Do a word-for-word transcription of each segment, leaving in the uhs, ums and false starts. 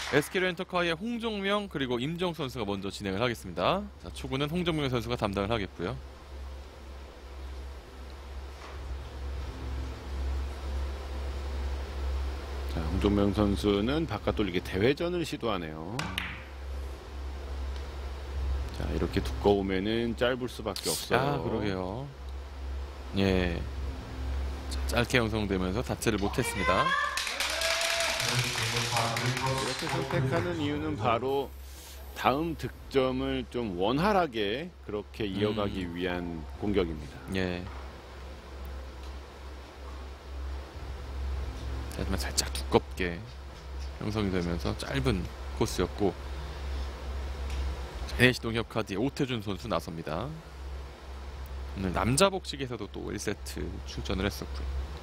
에스케이 렌터카의 홍정명 그리고 임정 선수가 먼저 진행을 하겠습니다. 자, 초구는 홍정명 선수가 담당을 하겠고요. 자, 홍종명 선수는 바깥 돌리기 대회전을 시도하네요. 자, 이렇게 두꺼우면은 짧을 수밖에 없어요. 아, 그러게요. 예. 자, 짧게 형성되면서 닫지를 못했습니다. 이렇게 선택하는 이유는 바로 다음 득점을 좀 원활하게 그렇게 이어가기 음. 위한 공격입니다. 예. 하지만 살짝 두껍게 형성이 되면서 짧은 코스였고, 에이씨 농협카드의 오태준 선수 나섭니다. 오늘 남자 복식에서도 또 일 세트 출전을 했었고요.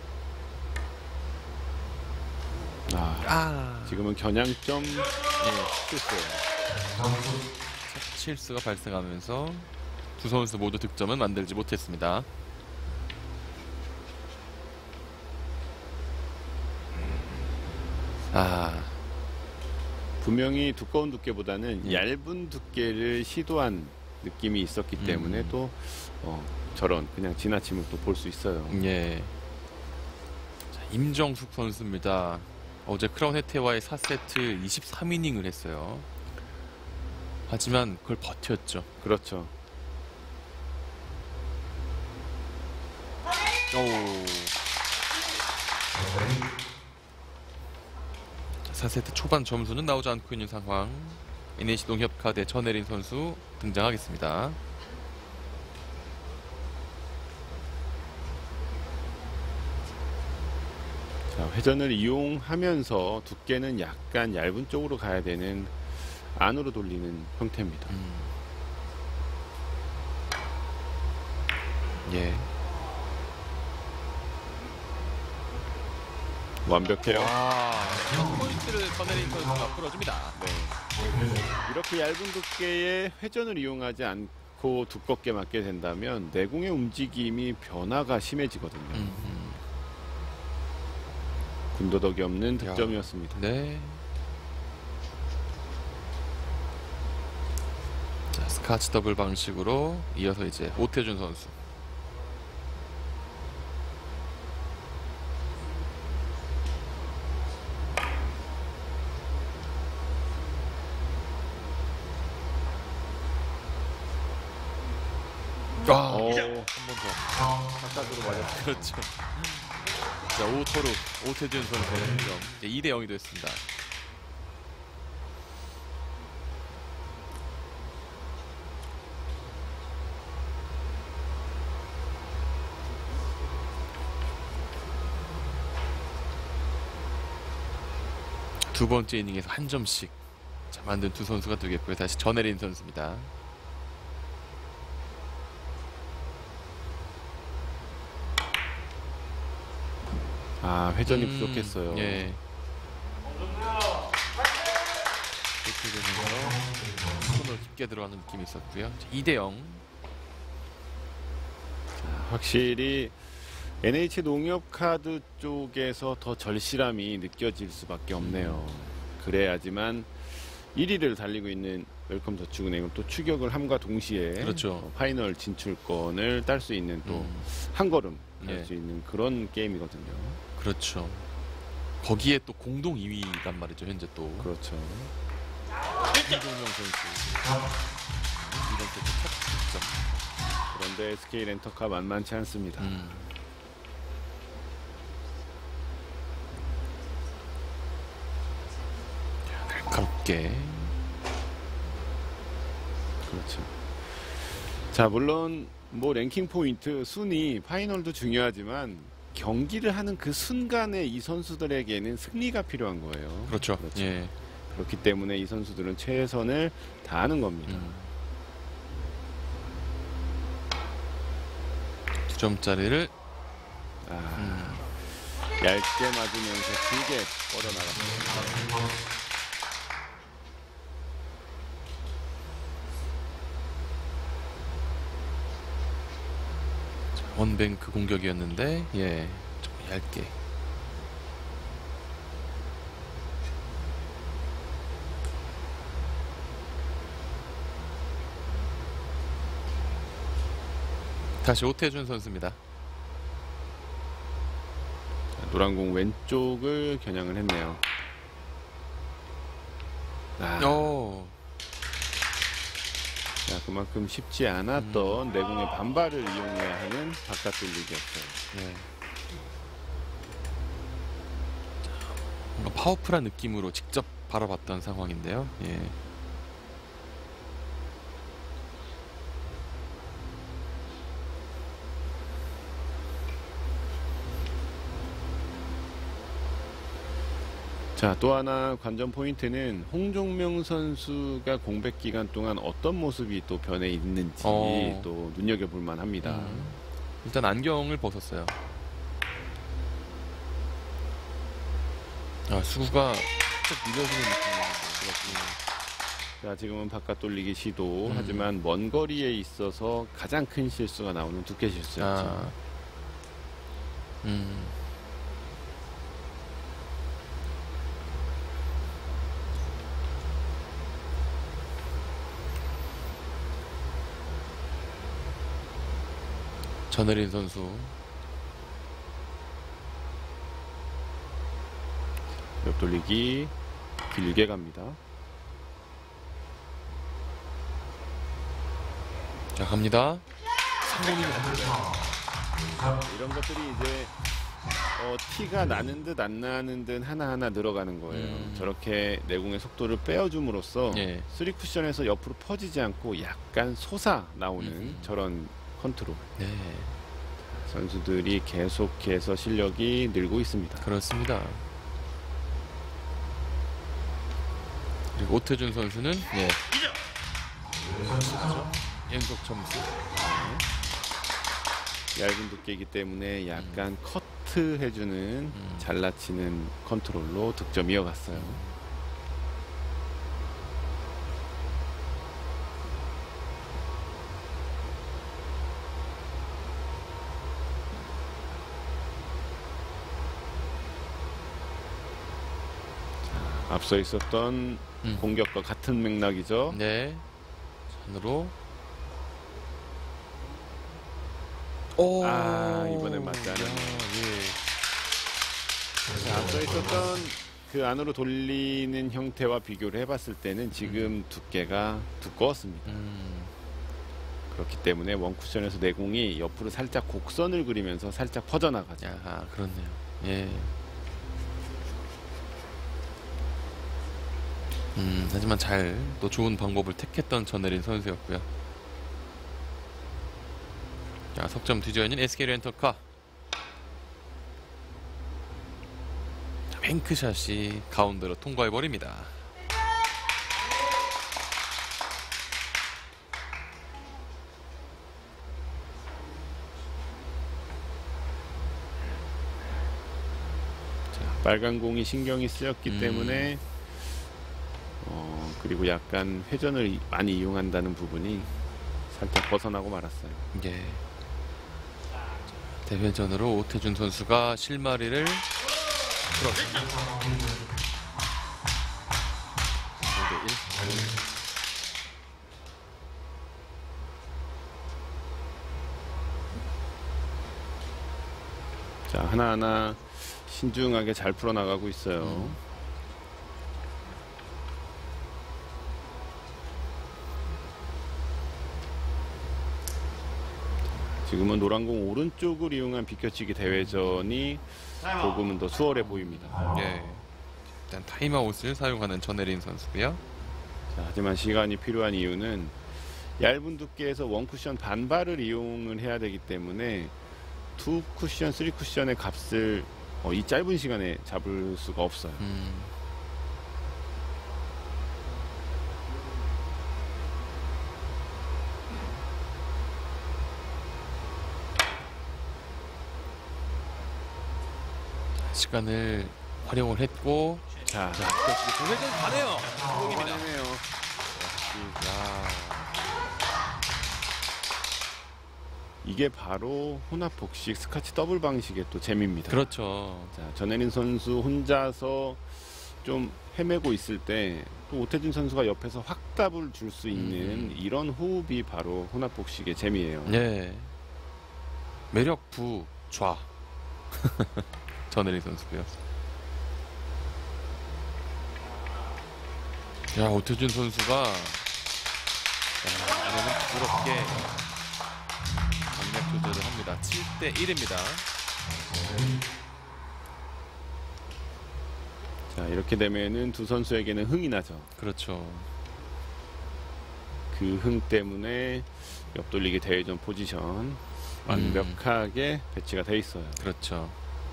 아, 아, 지금은 겨냥점 예, 실수예요. 실수가 발생하면서 두 선수 모두 득점은 만들지 못했습니다. 아, 분명히 두꺼운 두께보다는 예. 얇은 두께를 시도한 느낌이 있었기 때문에 음. 또 어, 저런 그냥 지나치면 또 볼 수 있어요. 예. 자, 임정숙 선수입니다. 어제 크라운 해태와의 사 세트 이십삼 이닝을 했어요. 하지만 그걸 버텼죠. 그렇죠. 오. 사 세트 초반 점수는 나오지 않고 있는 상황. 엔에이씨 농협카드의 전혜린 선수 등장하겠습니다. 자, 회전을 이용하면서 두께는 약간 얇은 쪽으로 가야 되는 안으로 돌리는 형태입니다. 음. 예. 완벽해요. 와, 포인트를 전혜린 선수가 풀어줍니다. 네. 이렇게 얇은 두께의 회전을 이용하지 않고 두껍게 맞게 된다면 내공의 움직임이 변화가 심해지거든요. 음. 군더더기 없는 득점이었습니다. 네. 자, 스카치 더블 방식으로 이어서 이제 오태준 선수. 아, 어, 한 번 더. 바깥으로 맞았어요. 그렇죠. 자, 오토로 오태준 선수의 득점. 이제 이 대 영이 됐습니다. 두 번째 이닝에서 한 점씩 자, 만든 두 선수가 되겠고요. 다시 전혜린 선수입니다. 아, 회전이 음, 부족했어요. 예. 이렇게 되면서 손을 깊게 들어가는 느낌이 있었고요. 이 대 영. 확실히 엔에이치 농협카드 쪽에서 더 절실함이 느껴질 수밖에 없네요. 그래야지만 일 위를 달리고 있는 웰컴 저축은행은 또 추격을 함과 동시에 그렇죠. 어, 파이널 진출권을 딸 수 있는 또 한 음, 걸음 갈 예. 수 있는 그런 게임이거든요. 그렇죠. 거기에 또 공동 이 위란 말이죠. 현재 또 그렇죠. 김동명 선수 이번 세트 첫 득점. 그런데 에스케이 렌터카 만만치 않습니다. 음. 날카롭게. 그렇죠. 자, 물론 뭐 랭킹 포인트, 순위, 파이널도 중요하지만 경기를 하는 그 순간에 이 선수들에게는 승리가 필요한 거예요. 그렇죠. 그렇죠. 예. 그렇기 때문에 이 선수들은 최선을 다하는 겁니다. 음. 두 점짜리를 아, 음. 얇게 맞으면서 길게 뻗어나갔습니다. 원뱅크 공격이었는데 예, 좀 얇게. 다시 오태준 선수입니다. 노란 공 왼쪽을 겨냥을 했네요. 아, 오. 자, 그만큼 쉽지 않았던 음. 내공의 반발을 이용해야 하는 바깥 돌리기였어요. 네. 뭔가 파워풀한 느낌으로 직접 바라봤던 상황인데요. 예. 자, 또 하나 관전 포인트는 홍종명 선수가 공백 기간 동안 어떤 모습이 또 변해 있는지 어. 또 눈여겨볼 만합니다. 음. 일단 안경을 벗었어요. 아, 수구가 살짝 밀어주는 느낌이에요. 자, 지금은 바깥 돌리기 시도. 음. 하지만 먼 거리에 있어서 가장 큰 실수가 나오는 두께 실수였죠. 아. 음. 전혜린 선수. 옆 돌리기 길게 갑니다. 자, 갑니다. 성공입니다. 이런 것들이 이제 어, 티가 나는 듯 안 나는 듯 하나하나 늘어가는 거예요. 음. 저렇게 내공의 속도를 빼어줌으로써 예. 쓰리 쿠션에서 옆으로 퍼지지 않고 약간 솟아 나오는 음. 저런 컨트롤. 네. 선수들이 계속해서 실력이 늘고 있습니다. 그렇습니다. 그리고 오태준 선수는 예. 연속 점수. 얇은 두께이기 때문에 약간 커트 해주는 음. 잘라치는 컨트롤로 득점 이어갔어요. 자, 앞서 있었던 음. 공격과 같은 맥락이죠. 네. 손으로. 오. 아, 이번엔 맞지 않았네요. 예. 자, 앞서 있었던 그 안으로 돌리는 형태와 비교를 해봤을 때는 지금 두께가 두꺼웠습니다. 음. 그렇기 때문에 원쿠션에서 내공이 옆으로 살짝 곡선을 그리면서 살짝 퍼져나가죠. 야, 그렇네요. 예. 음, 하지만 잘 또 좋은 방법을 택했던 전혜린 선수였고요. 자, 석점 뒤져있는 에스케이 렌터카. 자, 뱅크샷이 가운데로 통과해버립니다. 자, 빨간 공이 신경이 쓰였기 음. 때문에 어, 그리고 약간 회전을 이- 많이 이용한다는 부분이 살짝 벗어나고 말았어요. 예. 대회전으로 오태준 선수가 실마리를 풀었습니다. 오 대 일. 자, 하나하나 신중하게 잘 풀어나가고 있어요. 음. 지금은 노란공 오른쪽을 이용한 비껴치기 대회전이 조금은 더 수월해 보입니다. 예. 일단 타임아웃을 사용하는 전혜린 선수고요. 자, 하지만 시간이 필요한 이유는 얇은 두께에서 원 쿠션 반발을 이용을 해야 되기 때문에 투 쿠션, 쓰리 쿠션의 값을 어, 이 짧은 시간에 잡을 수가 없어요. 음. 시간을 활용을 했고 자, 자, 역시 대회전 가네요. 성공입니다. 이번에네요. 야. 이게 바로 혼합 복식 스카치 더블 방식의 또 재미입니다. 그렇죠. 자, 전혜린 선수 혼자서 좀 헤매고 있을 때 또 오태준 선수가 옆에서 확답을 줄 수 있는 음. 이런 호흡이 바로 혼합 복식의 재미예요. 네. 매력 부좌 전혜린 선수고요. 야, 오태준 선수가 야, 이번엔 부드럽게 강약 조절을 합니다. 칠 대 일입니다. 자, 이렇게 되면은 두 선수에게는 흥이 나죠. 그렇죠. 그 흥 때문에 옆돌리기 대회전 포지션 완벽하게 배치가 돼 있어요. 그렇죠.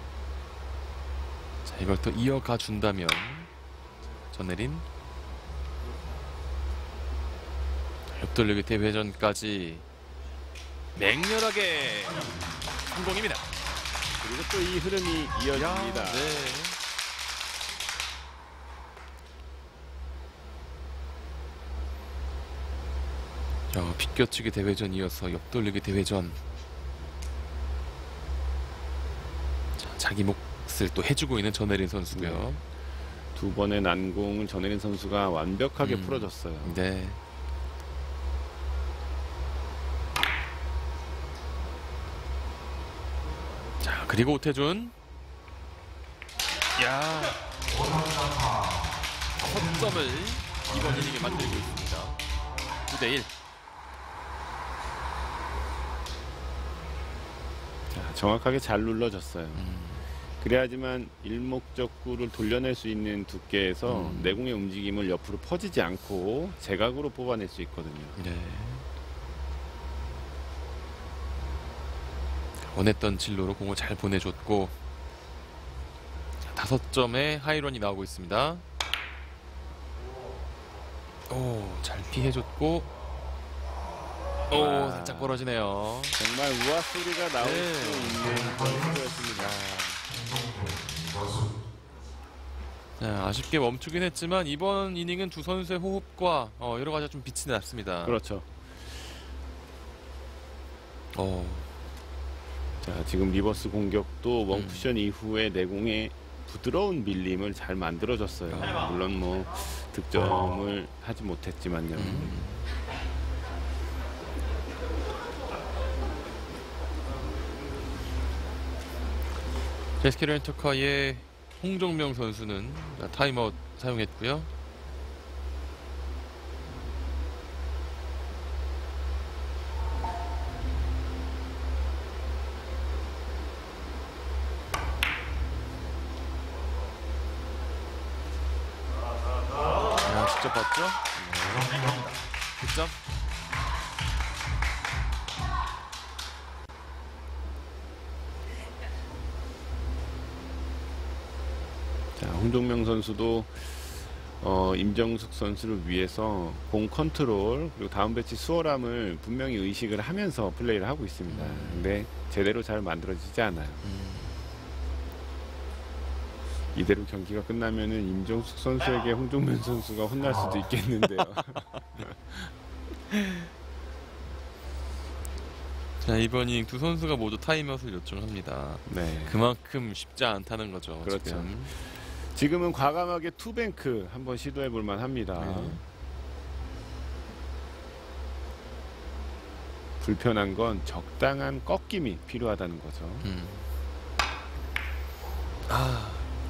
자, 이걸 또 이어가 준다면 전혜린 옆돌리기 대회전까지 맹렬하게 성공입니다. 그리고 또 이 흐름이 이어집니다. 야, 네. 야, 비껴치기 대회전 이어서 옆돌리기 대회전. 자, 자기 몫을 또 해주고 있는 전혜린 선수고요. 네. 두 번의 난공을 전혜린 선수가 완벽하게 음. 풀어줬어요. 네. 자, 그리고 오태준. 야, 첫 점을 이번 이닝에 만들고 있습니다. 구 대 일. 자, 정확하게 잘 눌러졌어요. 음, 그래야지만 일목적구를 돌려낼 수 있는 두께에서 음. 내공의 움직임을 옆으로 퍼지지 않고 제각으로 뽑아낼 수 있거든요. 네. 원했던 진로로 공을 잘 보내줬고, 자, 다섯 점의 하이런이 나오고 있습니다. 오, 잘 피해줬고, 오, 아. 살짝 벌어지네요. 정말 우아 소리가 나올 네. 수 있는 그런 시도였습니다. 자, 아쉽게 멈추긴 했지만 이번 이닝은 두 선수의 호흡과 어, 여러 가지가 좀 빛이 났습니다. 그렇죠. 어, 자, 지금 리버스 공격도 음. 원쿠션 이후에 내공의 부드러운 밀림을 잘 만들어줬어요. 아. 물론 뭐 득점을 하지 못했지만요. 음. 에스케이 렌터카의 홍정명 선수는 타임아웃 사용했고요. 아, 직접 봤죠? 득점. 자, 홍종명 선수도 어, 임정숙 선수를 위해서 공 컨트롤 그리고 다음 배치 수월함을 분명히 의식을 하면서 플레이를 하고 있습니다. 음. 근데 제대로 잘 만들어지지 않아요. 음. 이대로 경기가 끝나면은 임정숙 선수에게 홍종명 선수가 혼날 수도 있겠는데요. 자, 이번 이닝 두 선수가 모두 타임아웃을 요청합니다. 네. 그만큼 쉽지 않다는 거죠. 그렇죠. 지금. 지금은 과감하게 투뱅크 한번 시도해 볼 만합니다. 네. 불편한 건 적당한 꺾임이 필요하다는 거죠. 음. 아,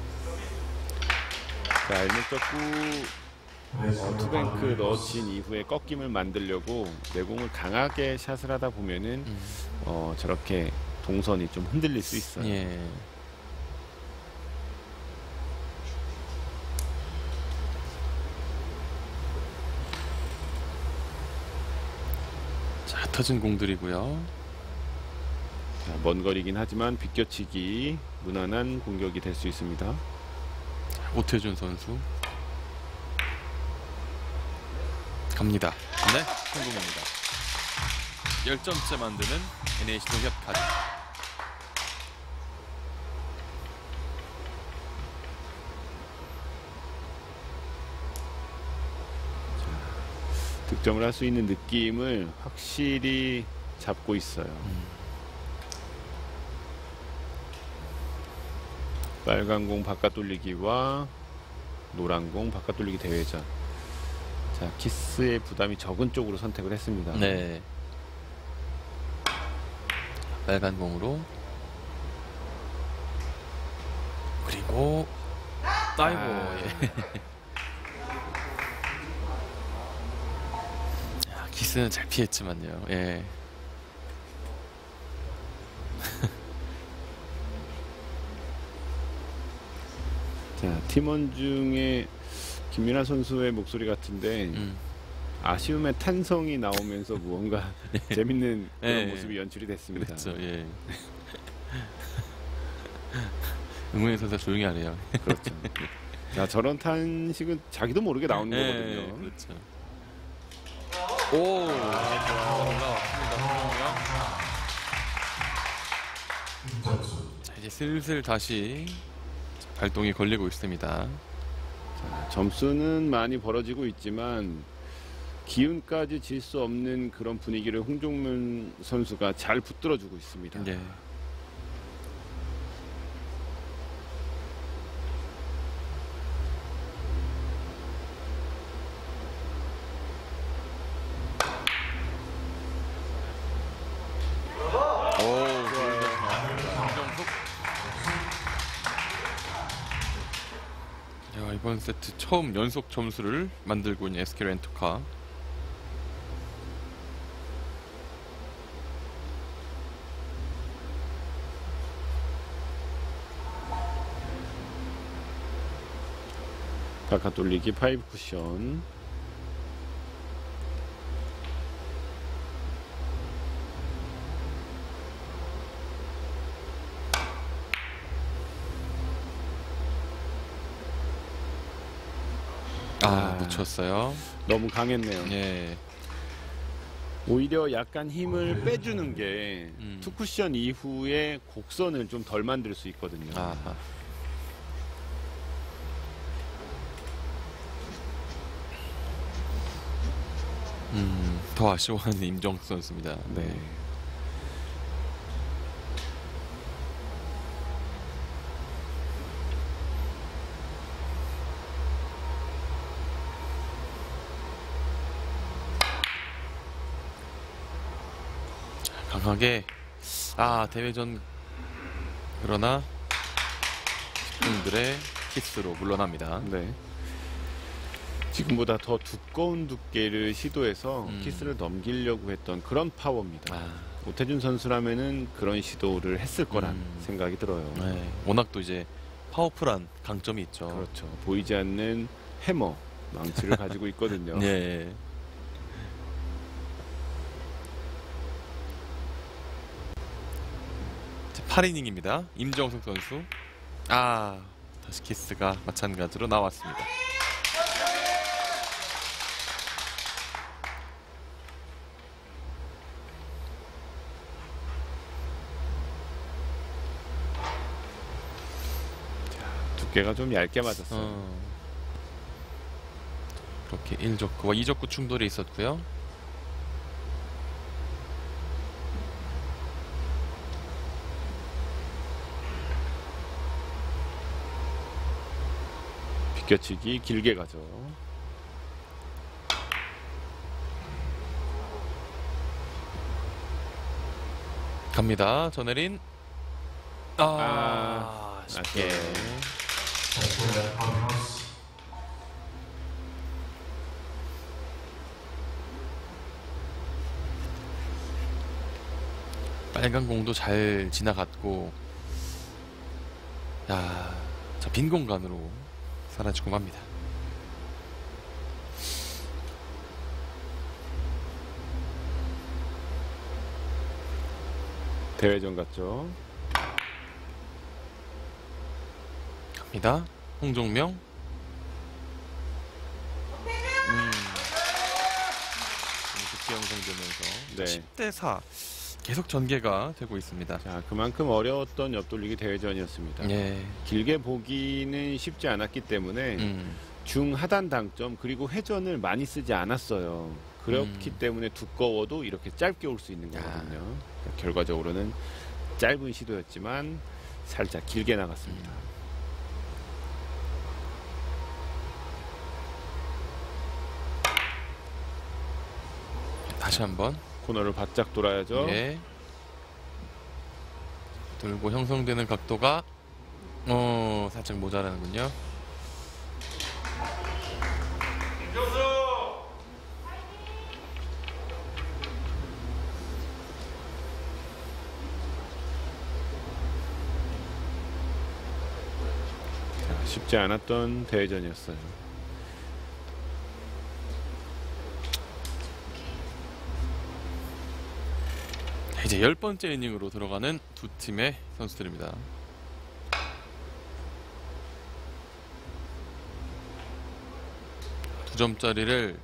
자, 일목적구 어, 투뱅크 넣어친 이후에 꺾임을 만들려고 내공을 강하게 샷을 하다 보면은 음. 어, 저렇게 동선이 좀 흔들릴 수 있어요. 예. 자, 터진 공들이고요. 자, 먼 거리긴 하지만 비껴치기 무난한 공격이 될 수 있습니다. 오태준 선수 갑니다. 네, 성공입니다. 열 점째 만드는 엔에이치 농협카드. 득점을 할 수 있는 느낌을 확실히 잡고 있어요. 음. 빨간 공 바깥 돌리기와 노란 공 바깥 돌리기 대회전. 자, 키스의 부담이 적은 쪽으로 선택을 했습니다. 네. 빨간 공으로. 그리고 아이고 아. 예. 야, 키스는 잘 피했지만요. 예. 자, 팀원 중에 김민아 선수의 목소리 같은데 음. 아쉬움의 탄성이 나오면서 무언가 재밌는 그런 예. 모습이 연출이 됐습니다. 그렇죠. 예. 응원의 선수 조용히 하네요. 그렇죠. 자, 저런 탄식은 자기도 모르게 나오는 예, 거거든요. 그렇죠. 오, 올라왔습니다. 자, 이제 슬슬 다시 발동이 걸리고 있습니다. 자, 점수는 많이 벌어지고 있지만 기운까지 질 수 없는 그런 분위기를 홍종문 선수가 잘 붙들어주고 있습니다. 예. 오, 김정숙. 야, 이번 세트 처음 연속 점수를 만들고 있는 에스케이 렌터카. 바깥 돌리기 파이브 쿠션. 아, 아. 놓쳤어요. 너무 강했네요. 예. 오히려 약간 힘을 빼주는 게 음. 투 쿠션 이후에 곡선을 좀 덜 만들 수 있거든요. 아하. 음, 더 아쉬워하는 임정수 선수입니다. 네. 강하게. 아, 대회전. 그러나 분들의 키스로 물러납니다. 네. 지금보다 더 두꺼운 두께를 시도해서 음. 키스를 넘기려고 했던 그런 파워입니다. 아, 오태준 선수라면은 그런 시도를 했을 거란 음. 생각이 들어요. 네. 워낙 또 이제 파워풀한 강점이 있죠. 그렇죠. 보이지 않는 해머 망치를 가지고 있거든요. 네. 팔 이닝입니다. 임정숙 선수. 아, 다시 키스가 마찬가지로 나왔습니다. 두께가 좀 얇게 맞았어요. 어. 그렇게 일 적구와 이 적구 충돌이 있었고요. 비껴치기 길게 가죠. 갑니다. 전혜린. 아, 아, 쉽게. 아쉬워요. 빨간 공도 잘 지나갔고, 야, 자, 빈 공간으로 사라지고 맙니다. 대회전 같죠. 갑니다. 홍종명. 음. 좋게 형성되면서 네. 십 대 사 계속 전개가 되고 있습니다. 자, 그만큼 어려웠던 옆돌리기 대회전이었습니다. 예. 길게 보기는 쉽지 않았기 때문에 음. 중하단 당점 그리고 회전을 많이 쓰지 않았어요. 그렇기 음. 때문에 두꺼워도 이렇게 짧게 올 수 있는 거거든요. 그러니까 결과적으로는 짧은 시도였지만 살짝 길게 나갔습니다. 다시 한번. 코너를 바짝 돌아야죠. 예. 돌고 형성되는 각도가 어 살짝 모자라는군요. 쉽지 않았던 대회전이었어요. 이제 열 번째 이닝으로 들어가는 두 팀의 선수들입니다. 두 점짜리를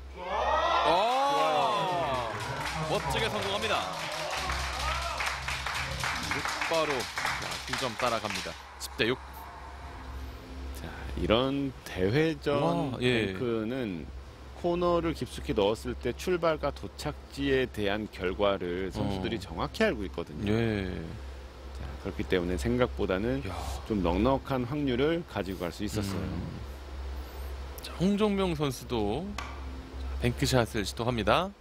어! 멋지게 성공합니다. 곧바로 두 점 따라갑니다. 십 대 육. 자, 이런 대회전 와, 예. 뱅크는 코너를 깊숙이 넣었을 때 출발과 도착지에 대한 결과를 선수들이 어. 정확히 알고 있거든요. 예. 자, 그렇기 때문에 생각보다는 야. 좀 넉넉한 확률을 가지고 갈 수 있었어요. 음. 자, 홍종명 선수도 뱅크샷을 시도합니다.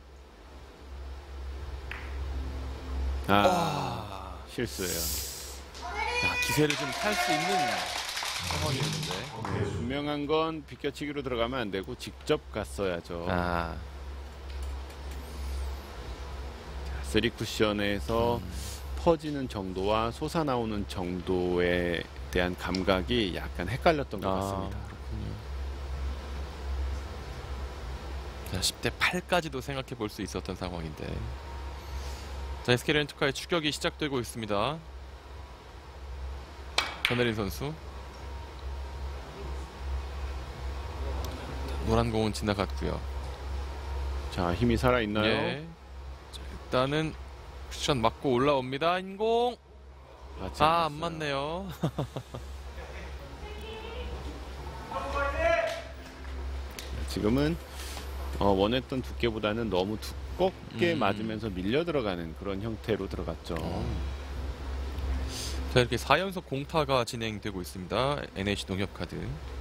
아, 아. 실수예요. 야, 기세를 좀 탈 수 있는 상황이었는데. 네, 분명한 건 비껴치기로 들어가면 안 되고 직접 갔어야죠. 아. 쓰리 쿠션에서 음. 퍼지는 정도와 솟아나오는 정도에 대한 감각이 약간 헷갈렸던 것 아, 같습니다. 그렇군요. 자, 십 대 팔까지도 생각해 볼 수 있었던 상황인데. 자, 에스케이 렌터카의 추격이 시작되고 있습니다. 전혜린 선수. 노란 공은 지나갔고요. 자, 힘이 살아있나요? 예. 자, 일단은 쿠션 맞고 올라옵니다. 인공. 맞지 아, 안 않았어요. 맞네요. 지금은 어, 원했던 두께보다는 너무 두껍게 음. 맞으면서 밀려 들어가는 그런 형태로 들어갔죠. 자, 이렇게 사 연속 공타가 진행되고 있습니다. 엔에이치 농협카드.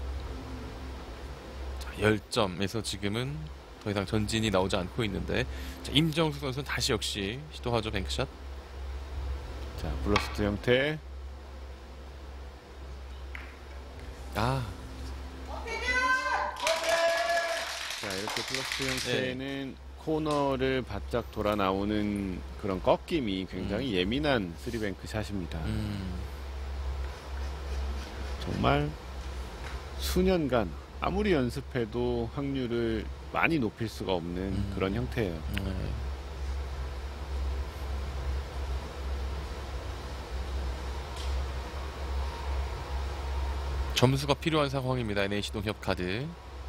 자, 십 점에서 지금은 더 이상 전진이 나오지 않고 있는데, 자, 임정수 선수는 다시 역시 시도하죠. 뱅크샷. 자, 블러스트 형태. 아, 자, 이렇게 블러스트 형태는 코너를 바짝 돌아 나오는 그런 꺾임이 굉장히 음. 예민한 쓰리뱅크 샷입니다. 음, 정말 수년간 아무리 연습해도 확률을 많이 높일 수가 없는 음. 그런 형태예요. 네. 점수가 필요한 상황입니다. 엔에이치 농협카드.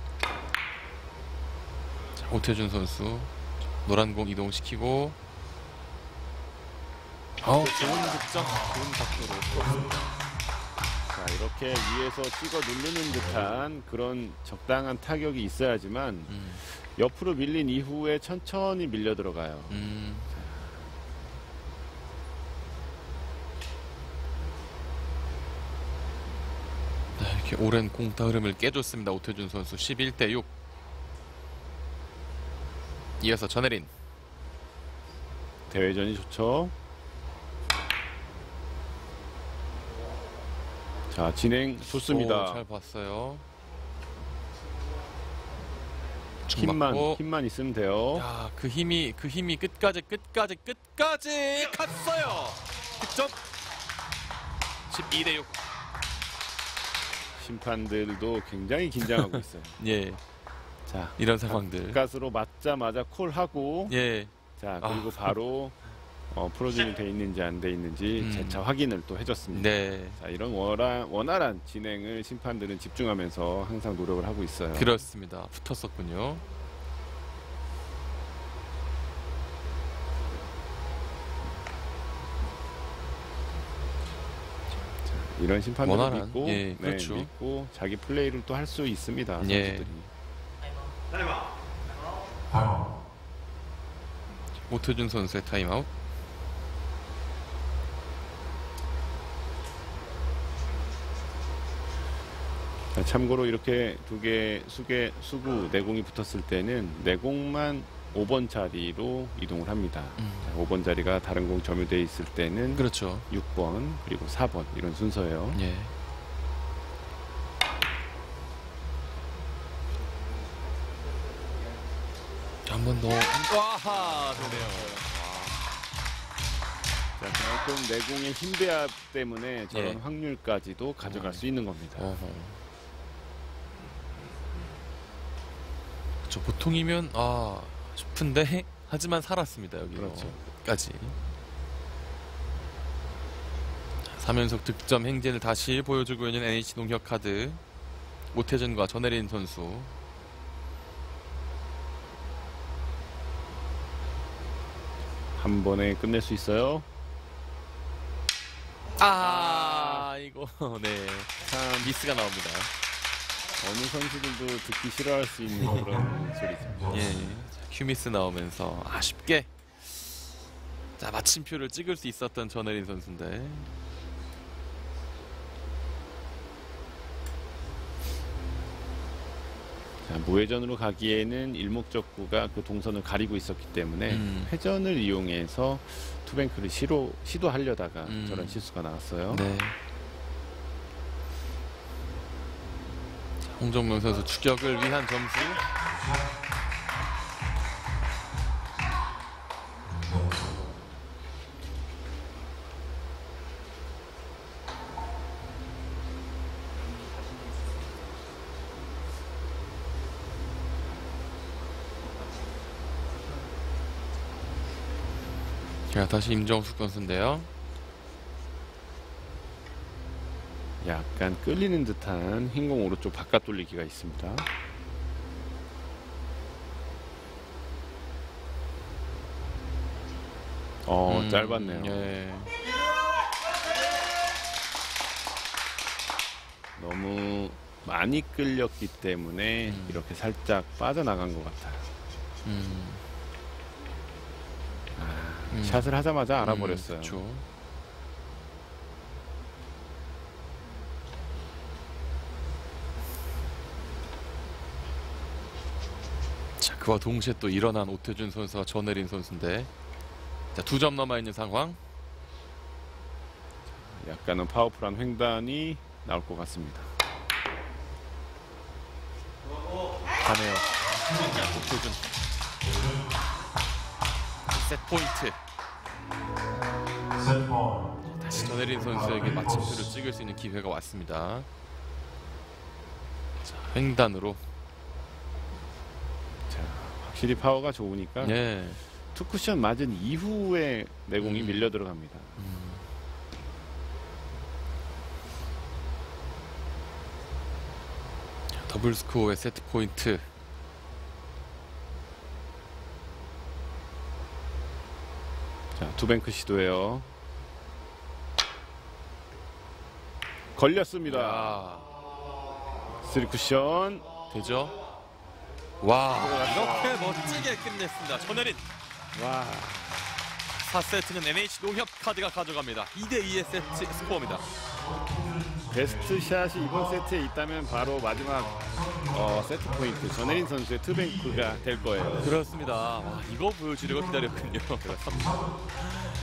자, 오태준 선수 노란 공 이동시키고, 어, 좋은 득점, 좋은 각도로. 자, 이렇게 위에서 찍어 누르는 듯한 그런 적당한 타격이 있어야지만 음, 옆으로 밀린 이후에 천천히 밀려 들어가요. 음. 네, 이렇게 오랜 공타 흐름을 깨줬습니다. 오태준 선수 십일 대 육. 이어서 전혜린. 대회전이 좋죠. 자, 진행 좋습니다. 오, 잘 봤어요. 쭉 힘만 맞고. 힘만 있으면 돼요. 야, 그 힘이 그 힘이 끝까지 끝까지 끝까지 갔어요. 득점. 십이 대 육. 심판들도 굉장히 긴장하고 있어요. 예, 자, 이런 상황들. 가스로 맞자마자 콜하고 예, 자, 그리고 아. 바로 어, 프로즌이 돼 있는지 안 돼 있는지 음. 재차 확인을 또 해줬습니다. 네, 자, 이런 원활한, 원활한 진행을 심판들은 집중하면서 항상 노력을 하고 있어요. 그렇습니다. 붙었었군요. 이런 심판들을 원활한, 믿고, 예, 네, 그렇죠. 믿고 자기 플레이를 또 할 수 있습니다. 예. 선수들이. 오태준 선수의 타임아웃. 자, 참고로 이렇게 두 개 수개 수구 내공이 붙었을 때는 내공만 오 번 자리로 이동을 합니다. 음. 자, 오 번 자리가 다른 공 점유되어 있을 때는 그렇죠. 육 번 그리고 사 번 이런 순서예요. 예. 한 번 더. 와하, 되네요. 자, 그만큼 내공의 힘 배합 때문에 저런 예. 확률까지도 가져갈 음. 수 있는 겁니다. 어허. 저 보통이면 아 싶은데 하지만 살았습니다 여기. 그렇죠. 까지. 삼 연속 득점 행진을 다시 보여주고 있는 엔에이치 농협 카드 오태준과 전혜린 선수. 한 번에 끝낼 수 있어요. 아 이거 네 참 미스가 나옵니다. 어느 선수들도 듣기 싫어할 수 있는 그런 소리죠. 예, 큐미스 나오면서 아쉽게 자 마침표를 찍을 수 있었던 전혜린 선수인데. 자, 무회전으로 가기에는 일목적구가 그 동선을 가리고 있었기 때문에 음. 회전을 이용해서 투뱅크를 시로, 시도하려다가 음. 저런 실수가 나왔어요. 네. 자, 홍정명 선수 추격을 위한 점수. 자, 다시 임정숙 선수인데요. 약간 끌리는 듯한 흰공 오른쪽 바깥 돌리기가 있습니다. 어, 음, 짧았네요. 예. 너무 많이 끌렸기 때문에 음. 이렇게 살짝 빠져나간 것 같아요. 음, 아, 음. 샷을 하자마자 알아버렸어요. 음, 그렇죠. 자, 그와 동시에 또 일어난 오태준 선수와 전혜린 선수인데, 자, 두 점 남아 있는 상황. 약간은 파워풀한 횡단이 나올 것 같습니다. 가네요. 오태준. 셋 포인트. 다시 전혜린 선수에게 마침표를 찍을 수 있는 기회가 왔습니다. 자, 횡단으로. 자, 확실히 파워가 좋으니까 예. 투쿠션 맞은 이후에 내공이 음. 밀려 들어갑니다. 음. 자, 더블 스코어의 세트 포인트. 자, 투뱅크 시도예요. 걸렸습니다. 야, 쓰리 쿠션. 되죠? 와, 이렇게 멋지게 끝냈습니다. 전혜린. 와, 사 세트는 엔에이치 농협 카드가 가져갑니다. 이 대 이의 세트 스코어입니다. 베스트 샷이 이번 세트에 있다면 바로 마지막 어, 세트 포인트 전혜린 선수의 투뱅크가 될 거예요. 그렇습니다. 와, 이거 보여주려고 기다렸군요.